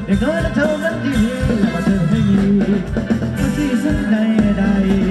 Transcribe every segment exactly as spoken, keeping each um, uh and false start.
เด็กน้อยและเท่านั้นที่มีและว่าเธอไม่มีที่ซึ่งใดใด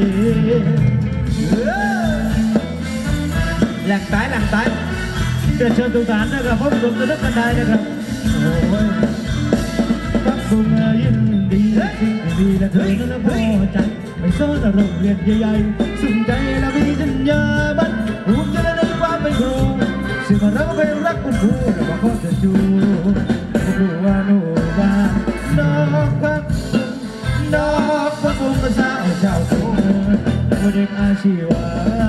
แหลกตายแหลกตายเชิญเชิญทุกท่านนะครับพบรวมตัวกันได้นะครับโอ้ยกับคุณยินดีสิ่งดีและเธอนั้นพอใจไม่สนโรงเรียนใหญ่ๆสุดใจและมีสัญญาบัตรภูมิใจในความเป็นครูสิ่งเราเป็นรักคุณครูและว่าเขาจะจูครูว่าโนว่าน้องพักน้องพักวงภาษาเจ้าตัวเด็กอาชีวะ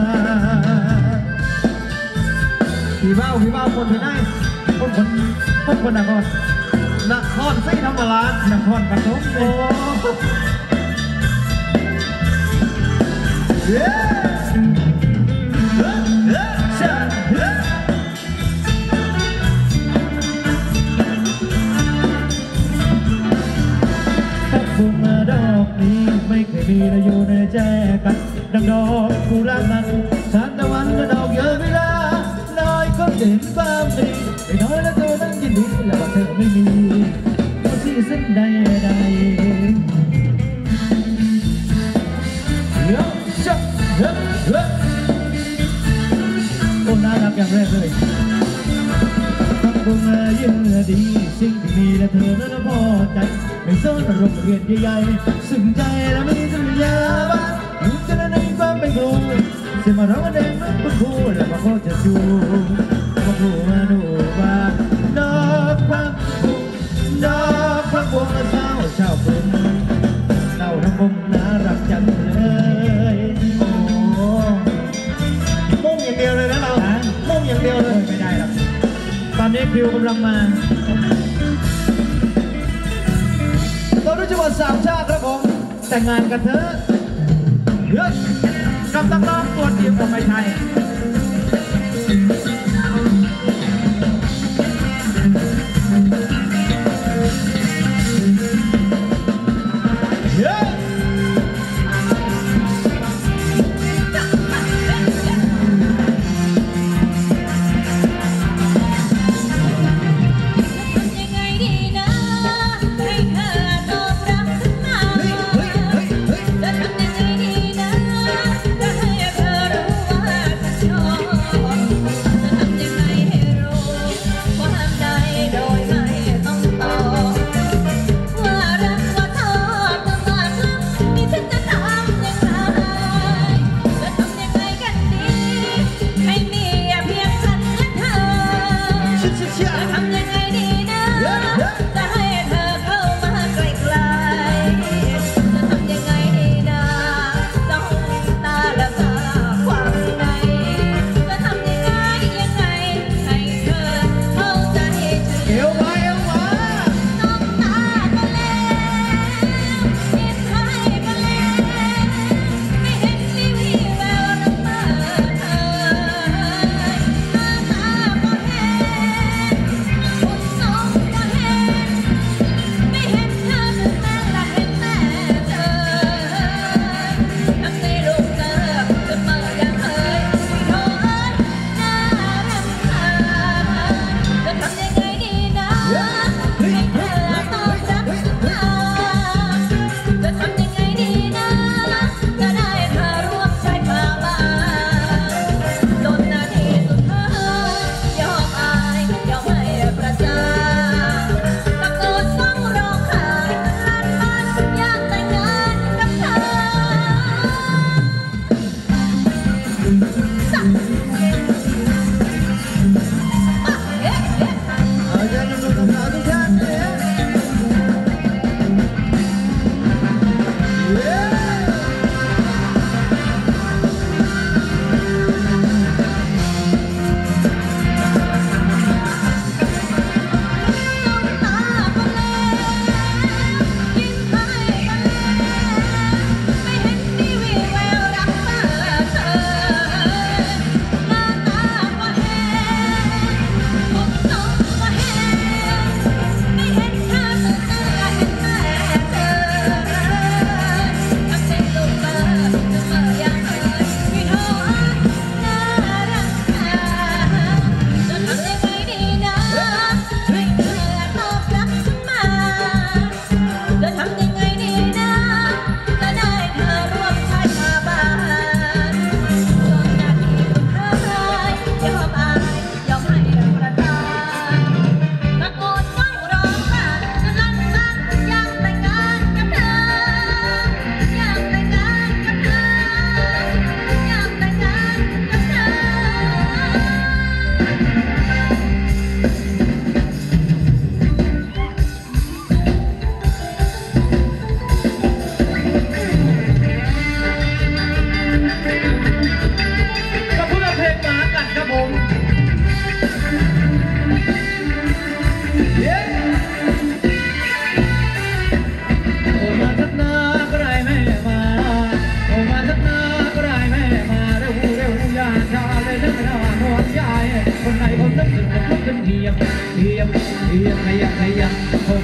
พี่เบ้าพี่เบ้าคนที่ไหนคนคนคนคนนครนครศรีธรรมราชนครปฐมโอ้เย้ทับบุ้งดอกนี้ไม่เคยมีและอยู่ในแจกันดังดอกกุหลาบนั้นทานตะวันก็ดอกเยอะเวลาน้อยก็เห็นความดีไอ้น้อยและเธอนั้นยินดีและว่าเธอไม่มีก็ที่สิ้นใดใดเดี๋ยวจะเฮ้ยเฮ้ยโอ้น่ารักอย่างแรกเลยทับบุ้งยิ้มดีสิ่งที่มีและเธอนั้นพอใจไม่สนโรงเรียนใหญ่ๆสึ่งใจและไม่สัญญาบ้างอยู่จะในความเป็นครูเสียมาร้องเด็กนั้นเป็นครูและมาเขาจะจูมาครูมาดูว่าดอกพักดอกพักวงและเศร้าเช้าปุ่นเศร้าทั้งวงน่ารักจังเลยโอ้มุ่งอย่างเดียวเลยนะเรามุ่งอย่างเดียวเลยไม่ได้หรอกตอนนี้คิวกำลังมาเรารู้จักว่าสามชาติครับผมแต่งงานกันเถอะเฮ้ยกับนักร้องตัวจริงของไทยเ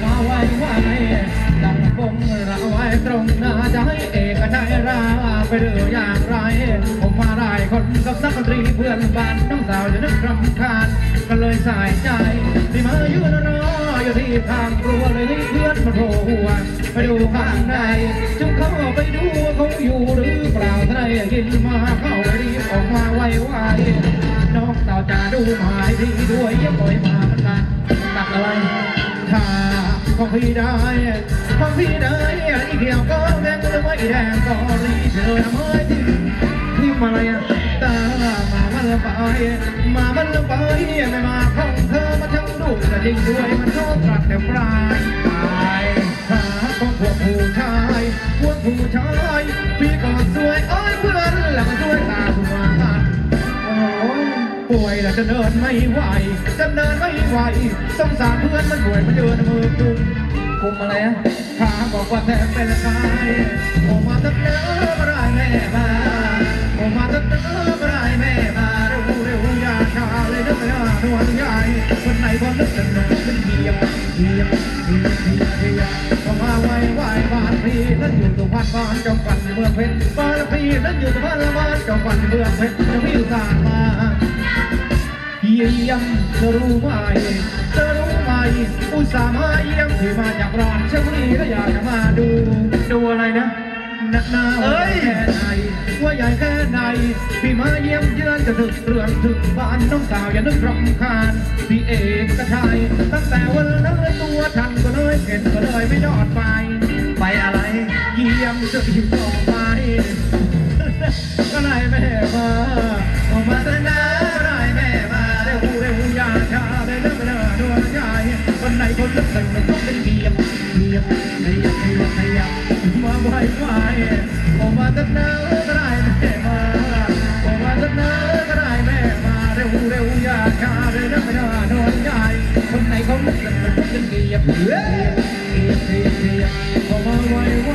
มาไว้ไว้ดังบงระไว้ตรงหน้าจะให้เอกได้ราไปเรืออย่างไรผมมาได้คนกับนักดนตรีเพื่อนบ้านน้องสาวจะนึกรำคาญก็เลยสายใจที่มายืนรออยู่ที่ทางครัวเลยเพื่อนมาโผล่หัวไปดูข้างในจึงเข้าไปดูว่าเขาอยู่หรือเปล่าถ้าได้ยินมาเข้ารีบออกมาไวไวน้องสาวจะดูหมายพี่ด้วยอย่าปล่อยมามันกันตัดอะไรถ้าของพี่ได้ของพี่ได้อีกเดียวก็แดงก็ไม่แดงก็รีบเลยไม่ถึงที่มาอะไรตามามันละไปมามันละไปไม่มาของเธอมาทั้งดูแต่จริงด้วยมันชอบตรัสแต่ปลายตายขาของพวกผู้ชายพวกผู้ชายพี่ก็สวยอ้อยเพื่อนแล้วมันด้วยตาทุกวันโอ้ป่วยแล้วจะเดินไม่ไหวจะเดินไม่ไหวสงสารเพื่อนมันป่วยมันเดินมือกุมกุมอะไรอะขาบอกว่าแทบเป็นกายออกมาตั้งเนื้อมาได้แม่มาออกมาตั้งเนื้อมาได้แม่มาเร็วเร็วอย่าช้าเลยเด้อไม่ได้นวลใหญ่คนไหนพอนึกจะนอนเป็นเพียงเพียงเพียงเพียงเพียงออกมาไวไวบ้านพี่นั่นอยู่ตรงพันบ้านจอมกันเมืองเพชรบ้านพี่นั่นอยู่ตรงพันบ้านจอมกันเมืองเพชรจะวิ่งสานมาเยี่ยมจะรู้ไหมจะรู้ไหมอุตส่าห์มาเยี่ยมที่มาจากร้อนเชฟรีและอยากจะมาดูดูอะไรนะหนักหนาเอ้ยแค่ไหนว่าใหญ่แค่ไหนพี่มาเยี่ยมเยือนจะถึงเรือนถึงบ้านน้องสาวอย่านึกรำคาญพี่เอกก็ใช่ตั้งแต่วันนั้นตัวทันก็เลยเห็นก็เลยไม่ยอดไปไปอะไรเยี่ยมจะอีกต่อไปก็ได้แม่มาออกมาตั้งนานได้แม่มาเร็วเร็วอย่าช้าเลยเลิกเลิกดวงใจคนไหนคนลึกถึงมันต้องเป็นเพียงเพียงเพียงเพียงเพียงมาไหวไหวออกมาตั้งนานก็ได้แม่มาออกมาตั้งนานก็ได้แม่มาเร็วเร็วอย่าช้าเลยเลิกเลิกดวงใจคนไหนเขาลึกถึงมันต้องเป็นเพียงเพียงเพียงเพียงเพียงออกมาไหวไหว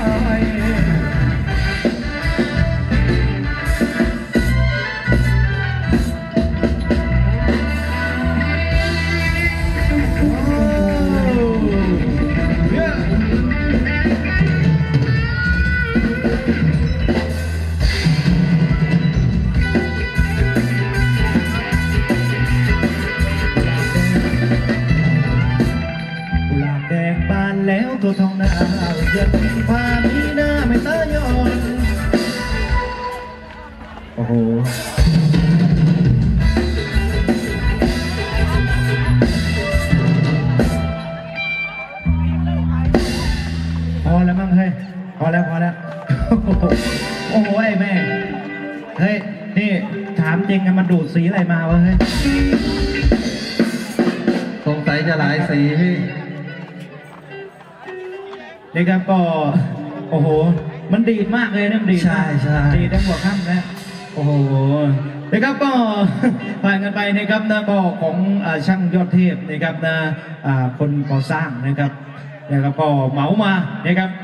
แล้วตัวทองหน้าเยือนพามีหน้าไม่ตายอนโอ้โหพอแล้วมั้งเฮ้ยพอแล้วพอแล้วโอ้โหไอ้แม่เฮ้ยนี่ถามจริงกันมันดูดสีอะไรมาวะเฮ้ยสงสัยจะหลายสีพี่นี่ครับก็โอ้โหมันดีดมากเลยนะดีดใช่ใช่ดีดทั้งหัวค่ำนะโอ้โหนี่ครับก็ผ่านกันไปนะครับนะก็ของช่างยอดเทพนะครับนะคนก่อสร้างนะครับนะครับก็เหมามานะครับ